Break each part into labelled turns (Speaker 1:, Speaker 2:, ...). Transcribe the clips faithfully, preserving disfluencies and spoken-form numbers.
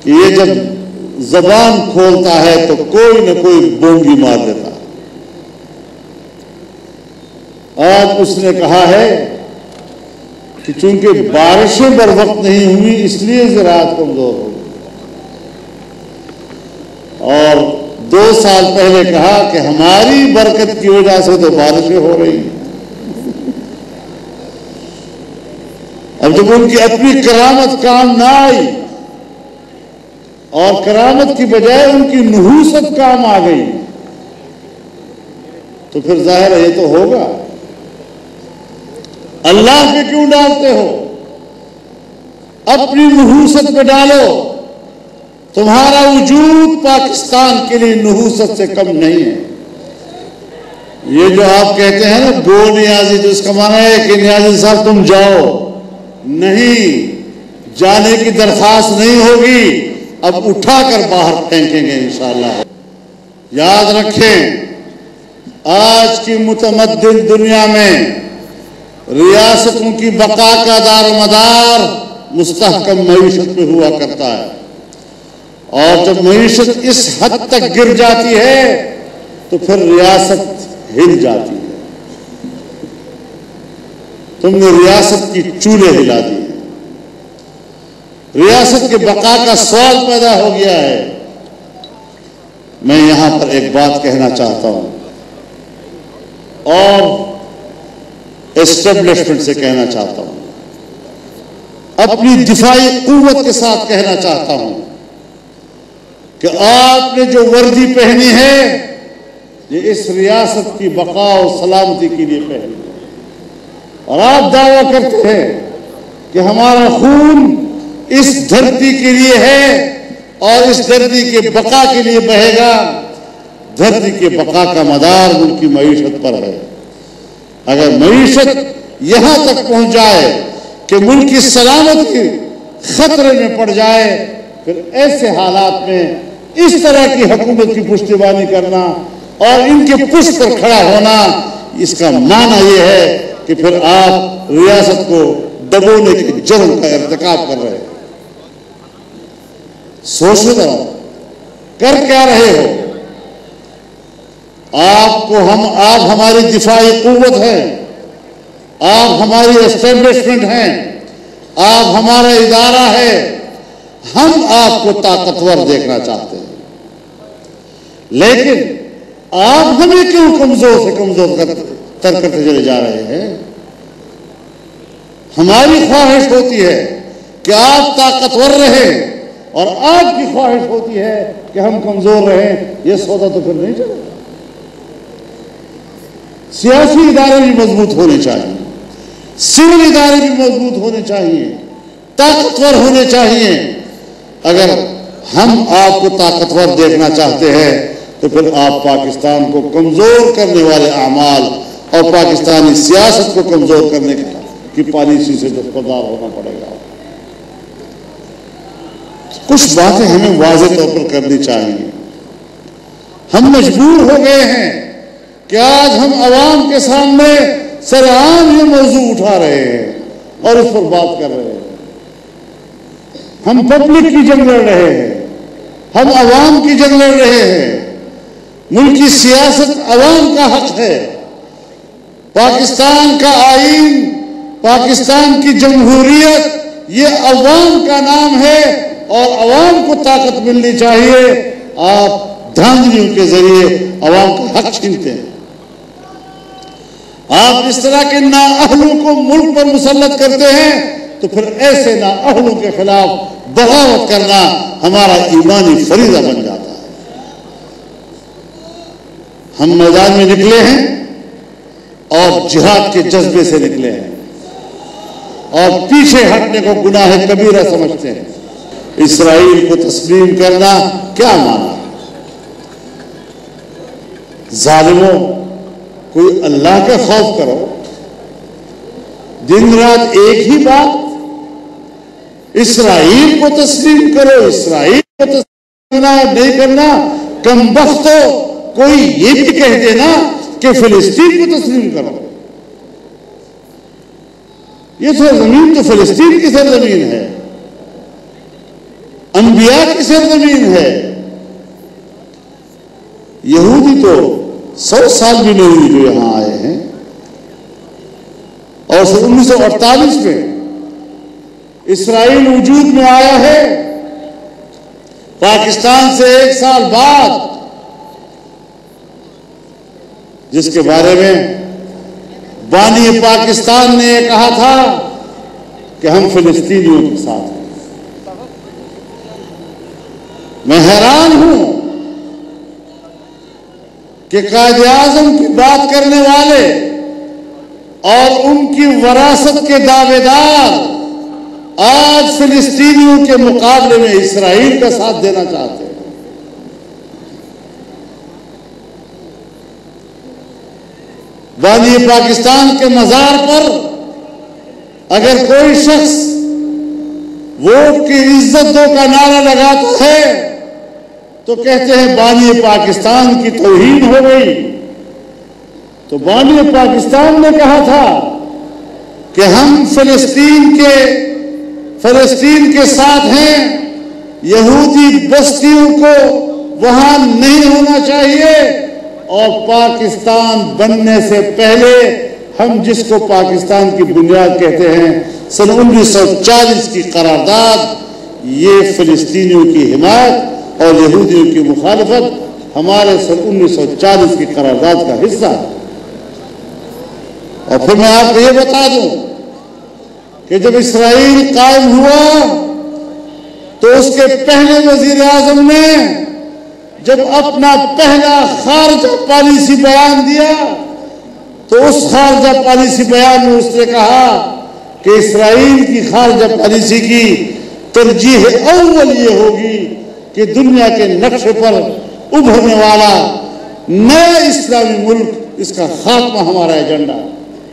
Speaker 1: कि ये जब जबान खोलता है तो कोई न कोई बोंगी मार देता है। आज उसने कहा है कि चूंकि बारिशें बर वक्त नहीं हुई इसलिए ज़राअत कमजोर हो गई, और दो साल पहले कहा कि हमारी बरकत की वजह से तो बारिशें हो रही हैं। अब जब उनकी अपनी करामत काम ना आई और करामत की बजाय उनकी नहूसत काम आ गई, तो फिर जाहिर है ये तो होगा। अल्लाह पे क्यों डालते हो? अपनी नहूसत पे डालो। तुम्हारा वजूद पाकिस्तान के लिए नहूसत से कम नहीं है। ये जो आप कहते हैं ना दो नियाजी, तो इसका माना है कि नियाजी साहब तुम जाओ, नहीं, जाने की दरखास्त नहीं होगी, अब उठाकर बाहर फेंकेंगे इंशाअल्लाह। याद रखें, आज की मुतमद्दिन दुनिया में रियासतों की बका का दारोमदार मुस्तहकम मईशत पे हुआ करता है, और जब मईशत इस हद तक गिर जाती है तो फिर रियासत हिल जाती है। तुमने रियासत की चूल्हे हिला दी, रियासत के बका का सवाल पैदा हो गया है। मैं यहां पर एक बात कहना चाहता हूं और एस्टेब्लिशमेंट से कहना चाहता हूं, अपनी दिफाई कुव्वत के साथ कहना चाहता हूं कि आपने जो वर्दी पहनी है ये इस रियासत की बका और सलामती के लिए पहनी है, और आप दावा करते हैं कि हमारा खून इस धरती के लिए है और इस धरती के बका के लिए बहेगा। धरती के बका का मदार मुल्क की मईशत पर है। अगर मईशत यहां तक पहुंच जाए कि मुल्क की सलामती खतरे में पड़ जाए, फिर ऐसे हालात में इस तरह की हुकूमत की पुश्तबानी करना और इनके पुष्ट पर खड़ा होना, इसका माना यह है कि फिर आप रियासत को दबोने के जुर्म का इर्तिकाब कर रहे हैं। सोचो जरा, कर क्या रहे हो? आपको हम आप हमारी दिफाई कुव्वत हैं, आप हमारी एस्टेब्लिशमेंट हैं, आप हमारा इदारा है, हम आपको ताकतवर देखना चाहते हैं, लेकिन आप हमें क्यों कमजोर से कमजोर कर, तर करते चले जा रहे हैं? हमारी ख्वाहिश होती है कि आप ताकतवर रहें और आपकी ख्वाहिश होती है कि हम कमजोर रहें। यह सौदा तो फिर नहीं चलेगा। सियासी इदारे भी मजबूत होने चाहिए, सिविल इदारे भी मजबूत होने चाहिए, ताकतवर होने चाहिए। अगर हम आपको ताकतवर देखना चाहते हैं तो फिर आप पाकिस्तान को कमजोर करने वाले अमाल और पाकिस्तानी सियासत को कमजोर करने की पॉलिसी से दस्तबरदार होना पड़ेगा। कुछ बातें हमें वाज़ेह तौर पर करनी चाहिए। हम मजबूर हो गए हैं कि आज हम अवाम के सामने सरेआम ये मौजू उठा रहे हैं और उस पर बात कर रहे हैं। हम पब्लिक की जंग लड़ रहे हैं, हम अवाम की जंग लड़ रहे हैं। मुल्क की सियासत अवाम का हक है। पाकिस्तान का आईन, पाकिस्तान की जमहूरियत, ये अवाम का नाम है और अवाम को ताकत मिलनी चाहिए। आप धांधलियों के जरिए अवाम का हक छीनते हैं। आप इस तरह के नाअहलों को मुल्क पर मुसल्लत करते हैं तो फिर ऐसे नाअहलों के खिलाफ बगावत करना हमारा ईमानी फरीजा बन जाता है। हम मैदान में निकले हैं और जिहाद के जज्बे से निकले हैं और पीछे हटने को गुनाह कबीरा समझते हैं। इस्राइल को तस्लीम करना क्या माना? जालिमों, कोई अल्लाह का खौफ करो। दिन रात एक ही बात, इस्राइल को तस्लीम करो, इस्राइल को तस्लीम नहीं करना। कमबख्तो, कोई ये भी कह देना कि फिलिस्तीन को तस्लीम करो। ये सरजमीन तो फिलिस्तीन की सरजमीन है। अंबिया की सरजमीन है। यहूदी तो सौ साल भी नहीं हुई जो यहां आए हैं, और सन उन्नीस सौ अड़तालीस में इसराइल वजूद में आया है। पाकिस्तान से एक साल बाद, जिसके बारे में बानी पाकिस्तान ने कहा था कि हम फिलिस्तीनियों के साथ हैं। मैं हैरान हूं कि कायदे आज़म की बात करने वाले और उनकी वरासत के दावेदार आज फिलिस्तीनियों के मुकाबले में इसराइल का साथ देना चाहते हैं। बानी पाकिस्तान के मज़ार पर अगर कोई शख्स वोट की इज्जत दो का नारा लगाता है तो कहते हैं बानी पाकिस्तान की तौहीन हो गई। तो बानी पाकिस्तान ने कहा था कि हम फिलिस्तीन के फिलिस्तीन के साथ हैं, यहूदी बस्तियों को वहां नहीं होना चाहिए, और पाकिस्तान बनने से पहले हम जिसको पाकिस्तान की बुनियाद कहते हैं, सन उन्नीस सौ चालीस की करारदाद, ये फिलिस्तीनियों की हिमायत और यहूदियों की मुखालफत हमारे सन उन्नीस सौ चालीस की करारदाद का हिस्सा है। और फिर मैं आपको ये बता दूं कि जब इसराइल कायम हुआ तो उसके पहले वजीर आजम ने जब अपना पहला खारजा पॉलिसी बयान दिया तो उस खारजा पॉलिसी बयान में उसने कहा कि इसराइल की खारजा पॉलिसी की तरजीह अव्वल ये होगी कि दुनिया के नक्शे पर उभरने वाला नया इस्लामी मुल्क, इसका खात्मा हमारा एजेंडा है।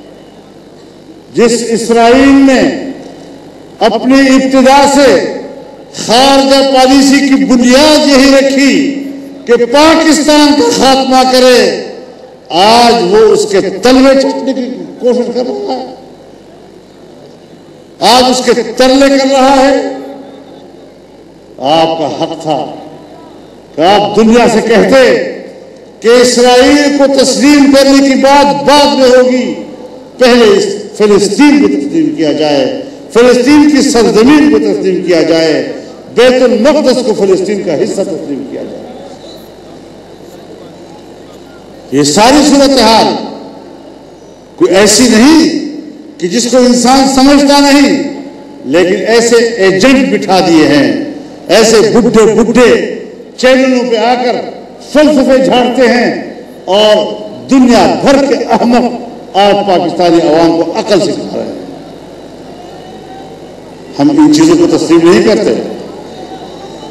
Speaker 1: जिस इसराइल ने अपनी इब्तिदा से खारजा पॉलिसी की बुनियाद यही रखी कि पाकिस्तान का खात्मा करे, आज वो उसके तलवे चटने की कोशिश कर रहा है, आज उसके तरले कर रहा है। आपका हक था कि आप दुनिया से कहते कि इसराइल को तस्लीम करने की बात बाद में होगी, पहले इस फिलिस्तीन को तस्लीम किया जाए, फिलिस्तीन की सरजमीन को तस्लीम किया जाए, बैतुल मक़दस को फिलिस्तीन का हिस्सा तस्लीम किया जाए। ये सारी सूरत हाल कोई ऐसी नहीं कि जिसको इंसान समझता नहीं, लेकिन ऐसे एजेंट बिठा दिए हैं, ऐसे बुढ़े बुढ़े चैनलों पे आकर फलसफे झाड़ते हैं और दुनिया भर के अहमक आज पाकिस्तानी अवाम को अकल सिखा रहे हैं। हम इन चीजों को तस्लीम नहीं करते।